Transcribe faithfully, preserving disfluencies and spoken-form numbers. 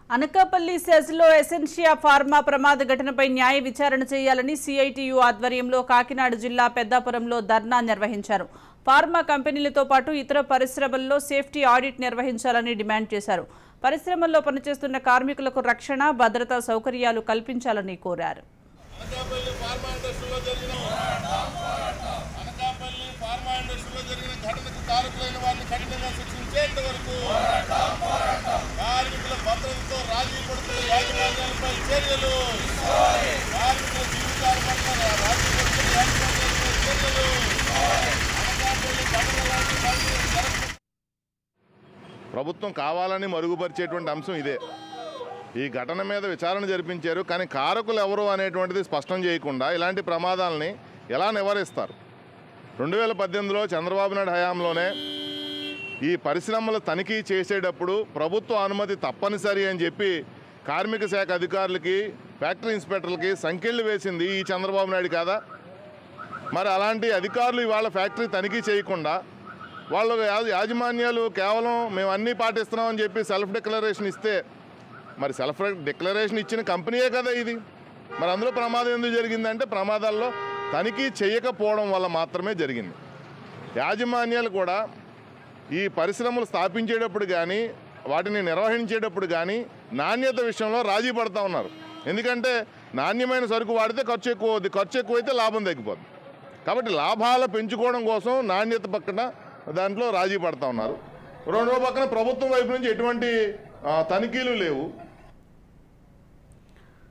Anakapalli సెజ్లో Essentia pharma ప్రమాద ఘటనపై న్యాయ విచారణ చేయాలని సిఐటియు ఆధ్వర్యంలో కాకినాడ జిల్లా పెద్దాపురంలో ధర్నా నిర్వహించారు. ఫార్మా కంపెనీలతో పాటు ఇతర పరిశ్రమల్లో సేఫ్టీ ఆడిట్ నిర్వహించాలని డిమాండ్ చేశారు. పరిశ్రమల్లో పనిచేస్తున్న కార్మికులకు రక్షణ, భద్రతా సౌకర్యాలు కల్పించాలని కోరారు. ప్రభుత్వం కావాలని మరుగుపరిచేటువంటి అంశం ఇదే. ఈ ఘటన మీద విచారణ జరిపించారు, కానీ కారకులు ఎవరు అనేటువంటిది స్పష్టం చేయకుండా ఇలాంటి ప్రమాదాలని ఎలా నివారిస్తారు? రెండు వేల పద్దెనిమిదిలో చంద్రబాబు నాయుడు హయాంలోనే ఈ పరిశ్రమలు తనిఖీ చేసేటప్పుడు ప్రభుత్వ అనుమతి తప్పనిసరి అని చెప్పి కార్మిక శాఖ అధికారులకి, ఫ్యాక్టరీ ఇన్స్పెక్టర్లకి సంకెళ్ళు వేసింది ఈ చంద్రబాబు నాయుడు కాదా? మరి అలాంటి అధికారులు ఇవాళ ఫ్యాక్టరీ తనిఖీ చేయకుండా వాళ్ళు యాజమాన్యాలు కేవలం మేము అన్నీ పాటిస్తున్నామని చెప్పి సెల్ఫ్ డిక్లరేషన్ ఇస్తే, మరి సెల్ఫ్ డిక్లరేషన్ ఇచ్చిన కంపెనీయే కదా ఇది. మరి అందులో ప్రమాదం ఎందుకు జరిగిందంటే ప్రమాదాల్లో తనిఖీ చేయకపోవడం వల్ల మాత్రమే జరిగింది. యాజమాన్యాలు కూడా ఈ పరిశ్రమలు స్థాపించేటప్పుడు కానీ వాటిని నిర్వహించేటప్పుడు కానీ నాణ్యత విషయంలో రాజీ పడుతూ ఉన్నారు. ఎందుకంటే నాణ్యమైన సరుకు వాడితే ఖర్చు ఎక్కువ అవుద్ది, ఖర్చు ఎక్కువైతే లాభం తగ్గిపోద్ది. కాబట్టి లాభాలు పెంచుకోవడం కోసం నాణ్యత పక్కన దాంట్లో రాజీ పడుతూ ఉన్నారు. రెండో పక్కన ప్రభుత్వం వైపు నుంచి ఎటువంటి తనిఖీలు లేవు.